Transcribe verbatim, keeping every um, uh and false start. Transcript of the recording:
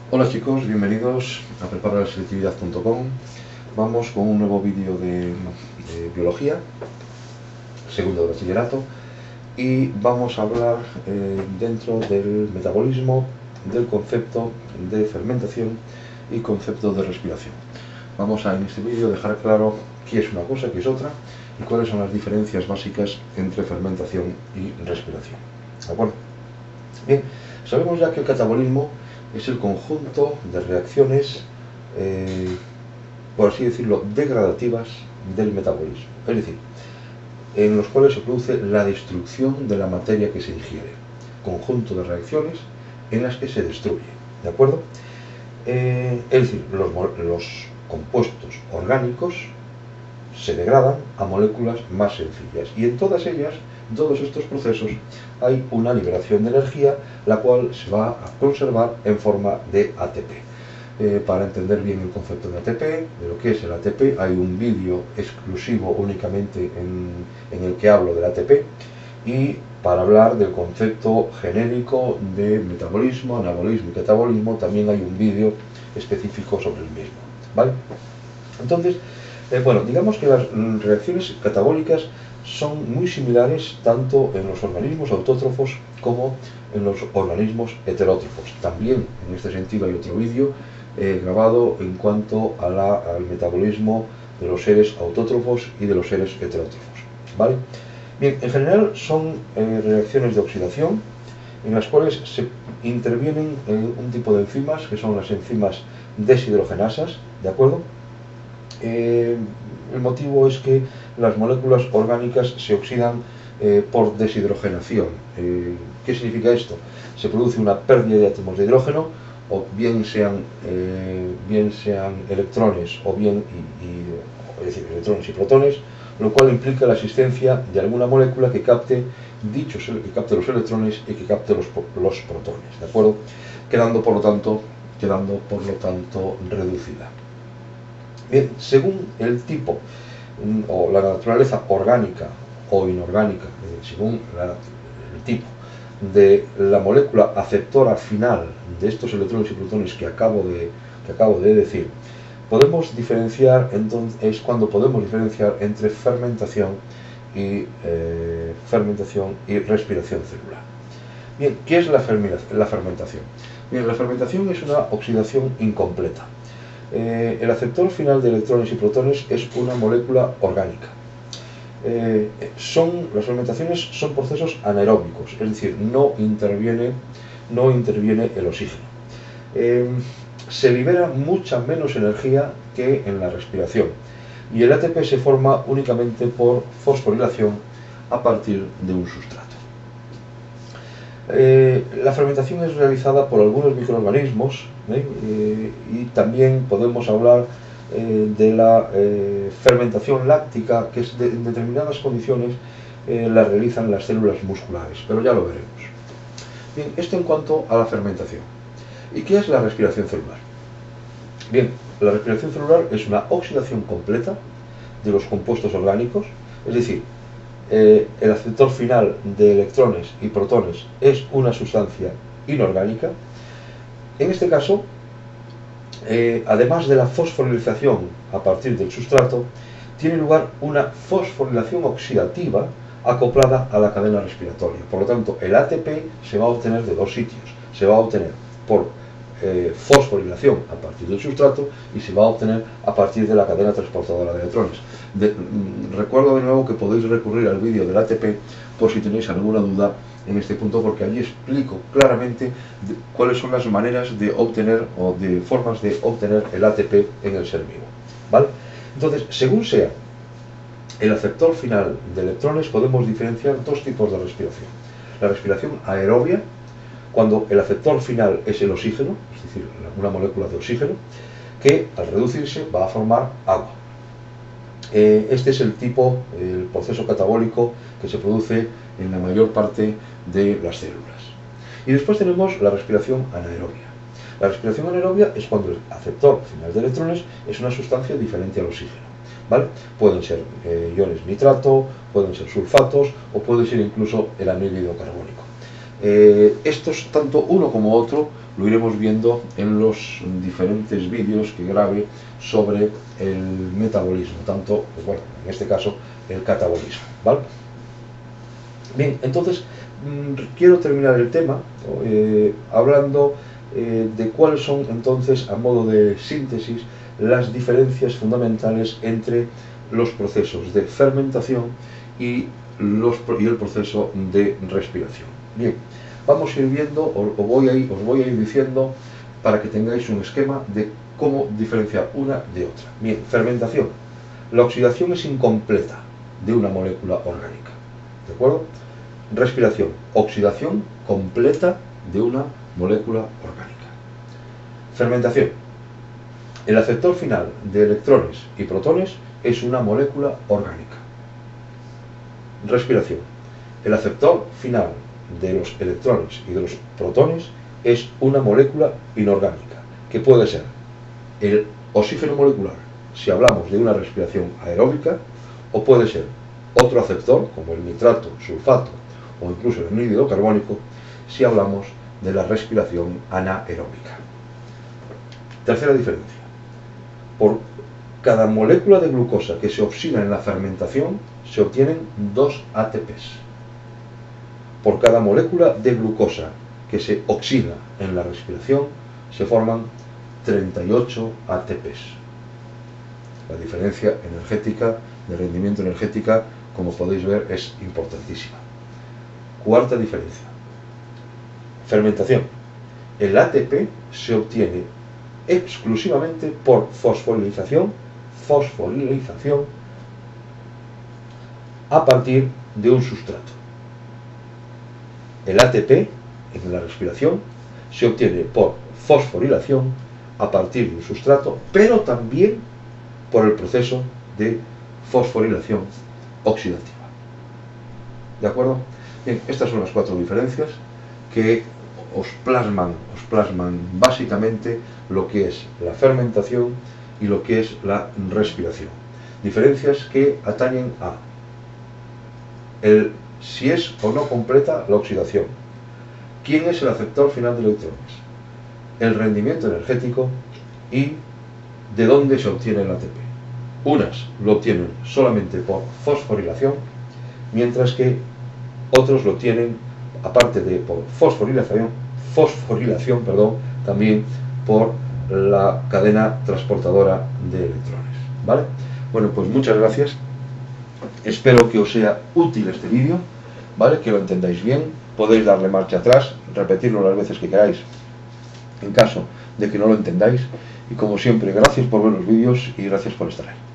Hola chicos, bienvenidos a preparar la selectividad punto com. Vamos con un nuevo vídeo de, de biología, segundo de bachillerato, y vamos a hablar eh, dentro del metabolismo, del concepto de fermentación y concepto de respiración. Vamos a en este vídeo dejar claro qué es una cosa, qué es otra y cuáles son las diferencias básicas entre fermentación y respiración. ¿De acuerdo? Bien, sabemos ya que el catabolismo es el conjunto de reacciones, eh, por así decirlo, degradativas del metabolismo, es decir, en los cuales se produce la destrucción de la materia que se ingiere, conjunto de reacciones en las que se destruye, ¿de acuerdo? Eh, es decir, los, los compuestos orgánicos se degradan a moléculas más sencillas y en todas ellas, en todos estos procesos, hay una liberación de energía, la cual se va a conservar en forma de A T P. Eh, para entender bien el concepto de A T P, de lo que es el A T P, hay un vídeo exclusivo únicamente en, en el que hablo del A T P, y para hablar del concepto genérico de metabolismo, anabolismo y catabolismo también hay un vídeo específico sobre el mismo, ¿vale? Entonces, eh, bueno, digamos que las reacciones catabólicas son muy similares tanto en los organismos autótrofos como en los organismos heterótrofos. También en este sentido hay otro vídeo eh, grabado en cuanto a la, al metabolismo de los seres autótrofos y de los seres heterótrofos, ¿vale? Bien, en general son eh, reacciones de oxidación en las cuales se intervienen eh, un tipo de enzimas que son las enzimas deshidrogenasas, ¿de acuerdo? Eh, el motivo es que las moléculas orgánicas se oxidan eh, por deshidrogenación. Eh, ¿Qué significa esto? Se produce una pérdida de átomos de hidrógeno, o bien sean, eh, bien sean electrones o bien y, y, es decir, electrones y protones, lo cual implica la existencia de alguna molécula que capte dichos, que capte los electrones y que capte los, los protones, ¿de acuerdo? Quedando por lo tanto, quedando por lo tanto reducida. Bien, según el tipo o la naturaleza orgánica o inorgánica, según la, el tipo de la molécula aceptora final de estos electrones y protones que acabo de, que acabo de decir, podemos diferenciar, entonces, es cuando podemos diferenciar entre fermentación y, eh, fermentación y respiración celular. Bien, ¿qué es la, la fermentación? Bien, la fermentación es una oxidación incompleta. Eh, el aceptor final de electrones y protones es una molécula orgánica. Eh, son, las fermentaciones son procesos anaeróbicos, es decir, no interviene, no interviene el oxígeno. Eh, se libera mucha menos energía que en la respiración y el A T P se forma únicamente por fosforilación a partir de un sustrato. Eh, la fermentación es realizada por algunos microorganismos, ¿eh? Eh, y también podemos hablar eh, de la eh, fermentación láctica, que es de, en determinadas condiciones eh, la realizan las células musculares, pero ya lo veremos. Bien, esto en cuanto a la fermentación. ¿Y qué es la respiración celular? Bien, la respiración celular es una oxidación completa de los compuestos orgánicos, es decir, Eh, el aceptor final de electrones y protones es una sustancia inorgánica. En este caso, eh, además de la fosforilización a partir del sustrato, tiene lugar una fosforilación oxidativa acoplada a la cadena respiratoria. Por lo tanto, el A T P se va a obtener de dos sitios. Se va a obtener por eh, fosforilación a partir del sustrato y se va a obtener a partir de la cadena transportadora de electrones. De, mm, recuerdo de nuevo que podéis recurrir al vídeo del A T P por si tenéis alguna duda en este punto, porque allí explico claramente de, cuáles son las maneras de obtener o de formas de obtener el A T P en el ser vivo, ¿vale? Entonces, según sea el aceptor final de electrones, podemos diferenciar dos tipos de respiración. La respiración aerobia, cuando el aceptor final es el oxígeno, es decir, una molécula de oxígeno, que al reducirse va a formar agua. Eh, este es el tipo, el proceso catabólico que se produce en la mayor parte de las células. Y después tenemos la respiración anaerobia. La respiración anaerobia es cuando el aceptor final de electrones es una sustancia diferente al oxígeno, ¿vale? Pueden ser eh, iones nitrato, pueden ser sulfatos o puede ser incluso el anhídrido carbónico. Eh, estos, tanto uno como otro, lo iremos viendo en los diferentes vídeos que grabe sobre el metabolismo, tanto, pues bueno, en este caso, el catabolismo, ¿vale? Bien, entonces, mmm, quiero terminar el tema eh, hablando eh, de cuáles son, entonces, a modo de síntesis, las diferencias fundamentales entre los procesos de fermentación y, los, y el proceso de respiración. Bien, vamos a ir viendo, o, o voy a ir, os voy a ir diciendo para que tengáis un esquema de cómo diferenciar una de otra. Bien, fermentación. La oxidación es incompleta de una molécula orgánica, ¿de acuerdo? Respiración. Oxidación completa de una molécula orgánica. Fermentación. El aceptor final de electrones y protones es una molécula orgánica. Respiración. El aceptor final de los electrones y de los protones es una molécula inorgánica, que puede ser el oxígeno molecular, si hablamos de una respiración aeróbica, o puede ser otro aceptor, como el nitrato, sulfato, o incluso el anhídrido carbónico, si hablamos de la respiración anaeróbica. Tercera diferencia. Por cada molécula de glucosa que se oxida en la fermentación, se obtienen dos A T Pes. Por cada molécula de glucosa que se oxida en la respiración, se forman treinta y ocho A T Pes. La diferencia energética, de rendimiento energética, como podéis ver, es importantísima. Cuarta diferencia. Fermentación. El A T P se obtiene exclusivamente por fosforilización, fosforilización a partir de un sustrato. El A T P en la respiración se obtiene por fosforilación a partir de un sustrato, pero también por el proceso de fosforilación oxidativa. ¿De acuerdo? Bien, estas son las cuatro diferencias que os plasman, os plasman básicamente lo que es la fermentación y lo que es la respiración. Diferencias que atañen a el si es o no completa la oxidación, quién es el aceptor final de electrones, el rendimiento energético y de dónde se obtiene el A T P. Unas lo obtienen solamente por fosforilación, mientras que otros lo obtienen, aparte de por fosforilación, fosforilación, perdón, también por la cadena transportadora de electrones. ¿Vale? Bueno, pues muchas gracias. Espero que os sea útil este vídeo, ¿vale? Que lo entendáis bien. Podéis darle marcha atrás, repetirlo las veces que queráis, en caso de que no lo entendáis. Y como siempre, gracias por ver los vídeos y gracias por estar ahí.